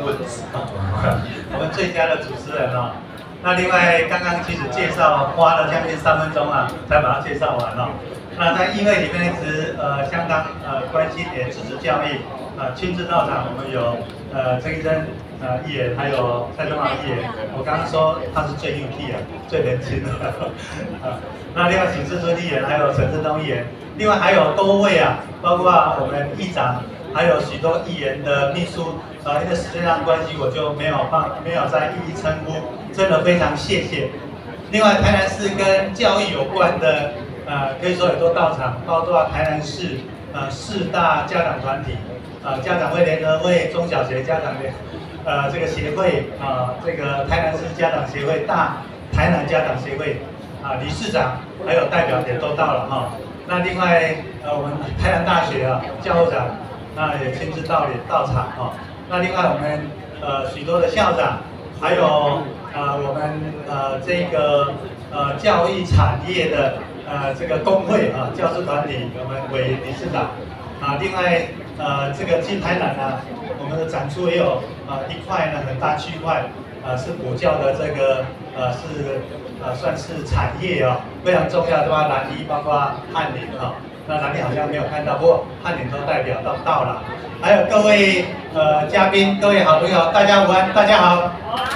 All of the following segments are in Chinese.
问子啊，我们最佳的主持人哦。那另外刚刚其实介绍花了将近3分钟啊，才把它介绍完哦。那在议会里面一直相当关心也支持教育，亲自到场，我们有曾医生议员，还有蔡中华议员。我刚刚说他是最幼气啊，最年轻的那另外许志尊议员，还有陈振东议员，另外还有多位啊，包括我们议长，还有许多议员的秘书。因为时间上关系，我就没有再一一称呼，真的非常谢谢。另外，台南市跟教育有关的，可以说也都到场，包括台南市4大家长团体，家长会联合会、中小学家长这个协会这个台南市家长协会、大台南家长协会理事长还有代表也都到了哈。那另外我们台南大学教务长也亲自到场哈。那另外我们许多的校长，还有我们这个教育产业的这个工会教师团体，我们委员理事长另外这个进台南我们的展出也有一块呢很大区块是补教的这个是算是产业非常重要，对吧？南一包括翰林那南一好像没有看到，不过翰林都代表到了。还有各位嘉宾，各位好朋友，大家午安，大家好。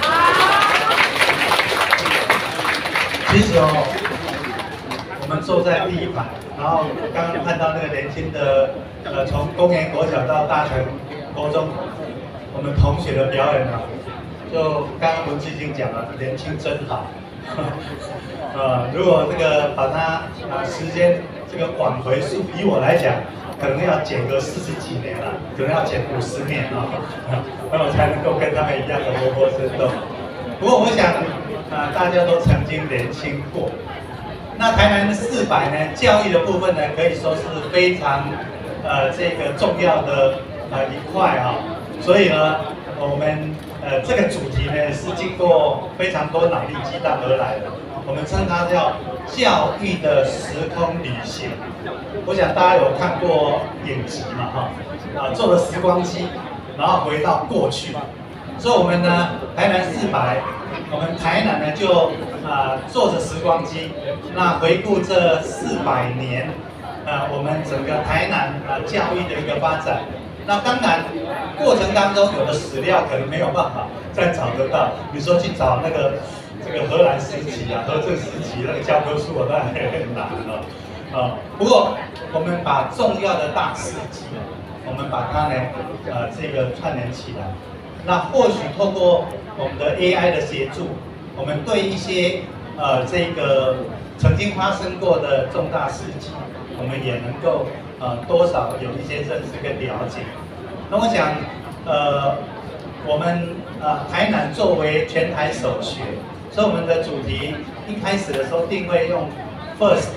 其实我们坐在第一排，然后刚刚看到那个年轻的从公园国小到大成国中，我们同学的表演就刚刚文字已经讲了，年轻真好。如果这个把它时间这个往回溯，以我来讲，可能要减个40几年了，可能要减50年那我才能够跟他们一样的活泼生动。不过我想大家都曾经年轻过。那台南400呢，教育的部分呢，可以说是非常这个重要的一块所以呢，我们这个主题呢是经过非常多脑力激荡而来的。我们称它叫教育的时空旅行。我想大家有看过影集嘛坐了时光机，然后回到过去。所以我们呢，台南400，我们台南呢就坐着时光机，那回顾这400年我们整个台南教育的一个发展。那当然，过程当中有的史料可能没有办法再找得到，比如说去找那个这个荷兰时期荷正时期那个教科书，当然很难不过我们把重要的大事记，我们把它呢这个串联起来。那或许透过我们的 AI 的协助，我们对一些这个曾经发生过的重大事迹，我们也能够多少有一些认识跟了解。那我想我们台南作为全台首学，所以我们的主题一开始的时候定位用 First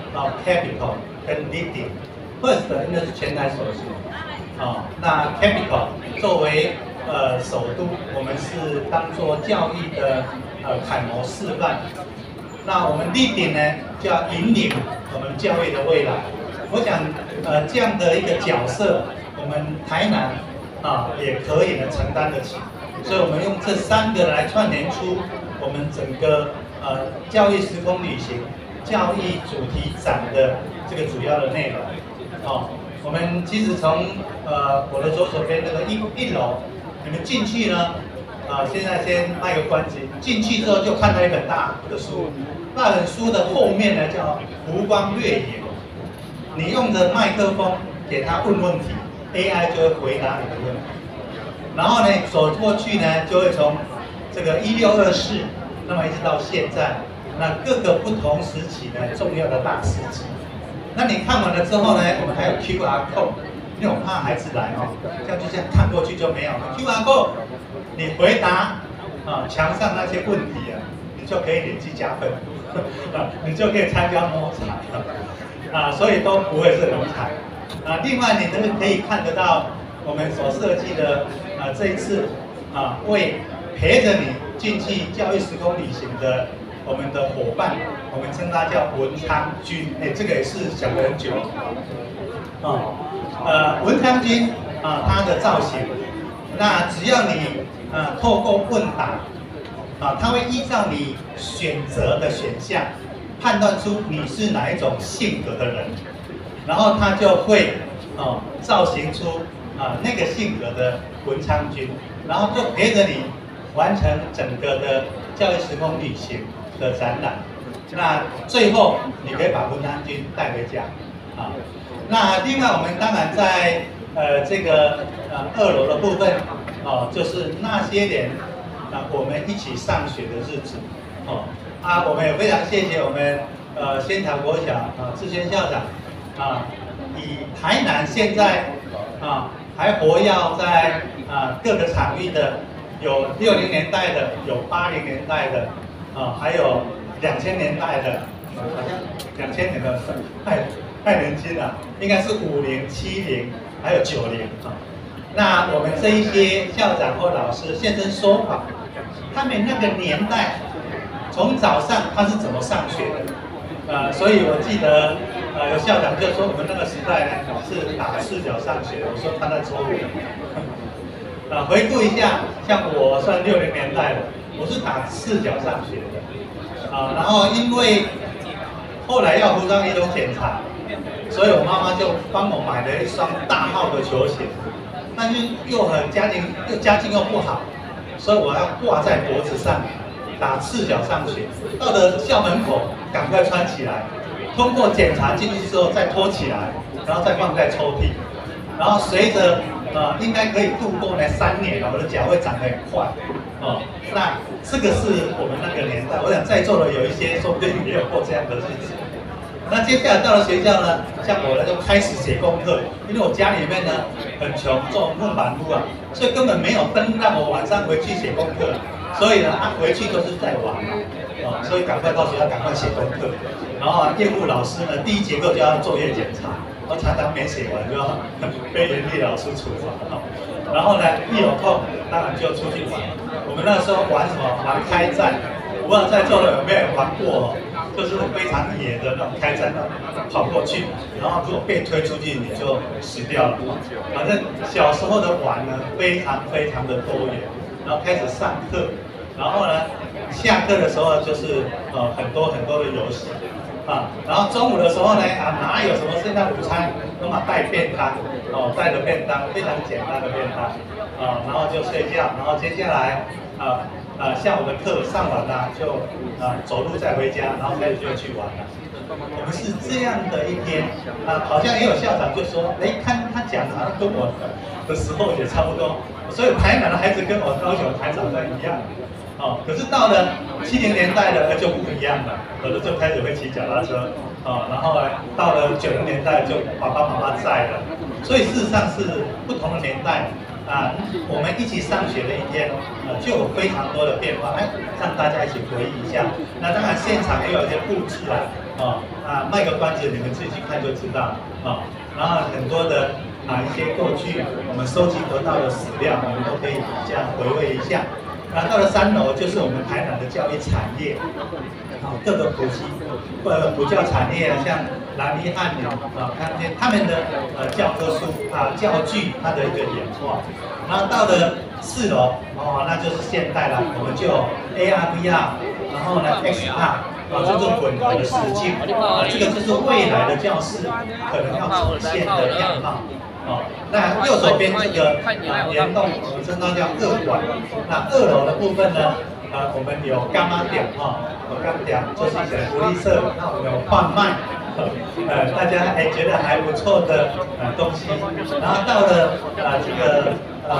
Capital 跟 Leading。First 应该是全台首学那 Capital 作为首都，我们是当作教育的楷模示范。那我们 Leading 呢，就要引领我们教育的未来。我想这样的一个角色，我们台南也可以呢承担得起。所以我们用这3个来串联出我们整个教育时空旅行、教育主题展的这个主要的内容。我们其实从我的左手边那个一楼，你们进去呢，现在先卖个关子，进去之后就看到一本大的书，那本书的后面呢叫湖光掠影。你用着麦克风给他问问题 ，AI 就会回答你的问题。然后呢，走过去呢，就会从这个1624，那么一直到现在，那各个不同时期呢重要的大事迹。那你看完了之后呢，我们还有 QR code， 因为我怕孩子来这样就这样看过去就没有了。QR code， 你回答墙上那些问题你就可以点击加分你就可以参加摸彩所以都不会是龙彩另外你都可以看得到我们所设计的这一次为陪着你进去教育时空旅行的我们的伙伴，我们称他叫文昌君，这个也是想了很久文昌君他的造型， 那只要你透过问答，他会依照你选择的选项，判断出你是哪一种性格的人，然后他就会造型出那个性格的文昌君，然后就陪着你完成整个的教育时空旅行的展览。那最后你可以把文昌君带回家那另外我们当然在这个2楼的部分就是那些年我们一起上学的日子我们也非常谢谢我们仙桃国小志轩校长以台南现在还活跃在各个场域的，有60年代的，有80年代的还有2000年代的，好像2000年的太年轻了，应该是50、70，还有90那我们这一些校长或老师现身说法，他们那个年代，从早上他是怎么上学的？所以我记得有校长就说我们那个时代呢是打赤脚上学，我说他在错误。回顾一下，像我算60年代的，我是打赤脚上学的。然后因为后来要服装仪容检查，所以我妈妈就帮我买了一双大号的球鞋，但是又家境又不好，所以我要挂在脖子上，打赤脚上学。到了校门口，赶快穿起来，通过检查进去之后再脱起来，然后再放在抽屉，然后随着应该可以度过呢3年我的脚会长得很快那这个是我们那个年代，我想在座的有一些说不定也有过这样的日子。那接下来到了学校呢，像我呢就开始写功课，因为我家里面呢很穷，做木板屋所以根本没有灯让我晚上回去写功课，所以呢回去都是在玩所以赶快到学校赶快写功课，然后业务老师呢第1节课就要作业检查，我常常没写完就要被严厉老师处罚然后呢一有空当然就出去玩。我们那时候玩什么？玩开战，我不知道在座的有没有人玩过就是非常野的那种开战跑过去，然后如果被推出去你就死掉了反正小时候的玩呢非常非常的多元，然后开始上课，然后呢下课的时候就是很多很多的游戏然后中午的时候呢哪有什么现在午餐，都嘛带便当带着便当，非常简单的便当然后就睡觉，然后接下来下午的课上完了就走路再回家，然后开始就去玩了。我们是这样的一天好像也有校长就说，看他讲的好像跟我的时候也差不多，所以台南的孩子跟我高雄台长的一样可是到了70年代的就不一样了，有的就开始会骑脚踏车然后到了90年代就爸爸妈妈载了，所以事实上是不同的年代我们一起上学的一天就有非常多的变化，让大家一起回忆一下。那当然现场也有一些布置卖个关子，你们自己去看就知道然后很多的一些过去我们收集得到的史料，我们都可以这样回味一下。然后到了3楼就是我们台南的教育产业各个补教产业像南一汉鸟他们的教科书教具它的一个演化。然后到了4楼那就是现代了，我们就有 AR、VR， 然后呢 XR这种混合的实境这个就是未来的教室可能要呈现的样貌。那右手边这个联动，我们称它叫2馆。那2楼的部分呢，我们有干妈店有干妈店就是一些福利社，那我们有贩卖大家觉得还不错的东西。然后到了这个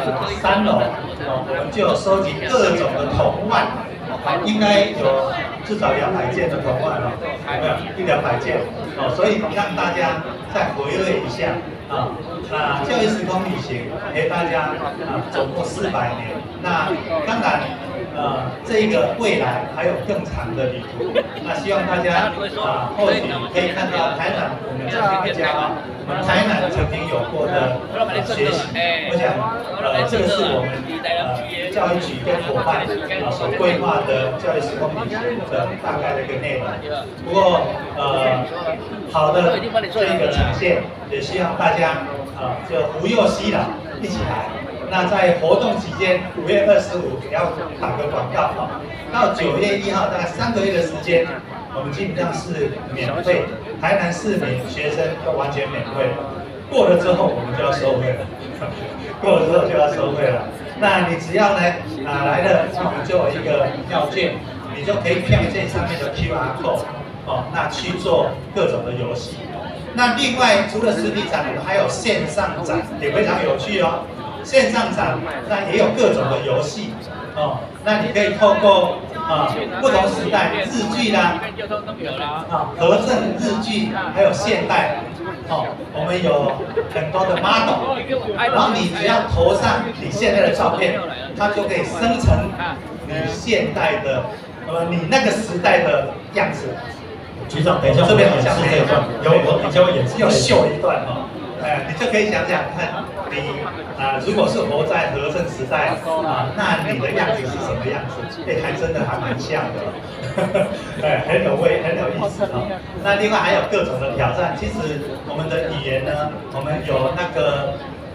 3楼我们就有收集各种的铜腕，应该有至少200件的铜腕有没有100-200件所以让大家再回味一下那教育时空旅行陪大家走过400年。那当然这个未来还有更长的旅途。那希望大家或许可以看到台南我们这边家我们台南曾经有过的学习。我想这个是我们教育局跟伙伴所规划的教育时空旅行的大概的一个内容。不过好的这个呈现，也希望大家就扶幼熙老一起来那在活动期间，5月25也要打个广告哈。到9月1号，大概3个月的时间，我们基本上是免费，台南市民学生都完全免费。过了之后，我们就要收费了。过了之后就要收费了。那你只要呢来了，那我们就有一个票券，你就可以票券上面的 QR code 哦，那去做各种的游戏。那另外除了实体展，我们还有线上展，也非常有趣哦。线上展那也有各种的游戏哦，那你可以透过不同时代日剧啦，和正日剧，还有现代哦，我们有很多的 model， 然后你只要投上你现在的照片，它就可以生成你现代的你那个时代的样子。 局长，等一下， 这边好像这一段我比较演示， 要秀一段哦。你就可以想想看，你如果是活在和正时代那你的样子是什么样子？还真的还蛮像的，很有味，很有意思哦。那另外还有各种的挑战，其实我们的语言呢，我们有那个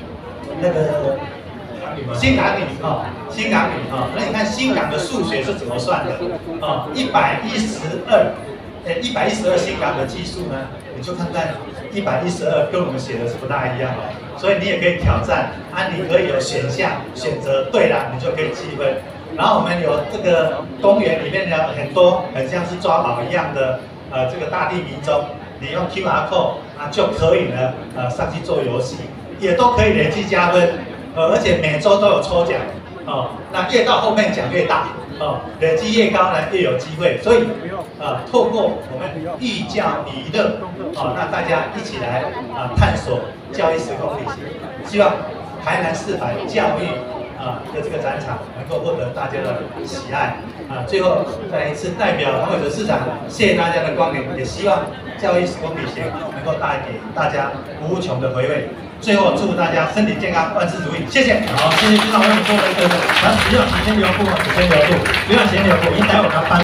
新港语新港语那你看新港的数学是怎么算的？112新港的技术呢，你就看看112跟我们写的是不大一样的，所以你也可以挑战你可以有选项选择对了，你就可以积分。然后我们有这个公园里面呢，很多很像是抓宝一样的这个大地迷踪，你用 QR code 就可以呢上去做游戏，也都可以累计加分，而且每周都有抽奖那越到后面奖越大累积越高呢越有机会，所以透过我们寓教于乐那大家一起来探索教育时空旅行，希望台南市版教育的这个展场能够获得大家的喜爱最后再一次代表黄伟哲市长，谢谢大家的光临，也希望教育时空旅行能够带给大家无穷的回味。最后祝大家身体健康，万事如意，谢谢。 好，谢谢局长为我们做的一个，咱不要闲聊不，闲聊不，不要闲聊不，应该我们搬。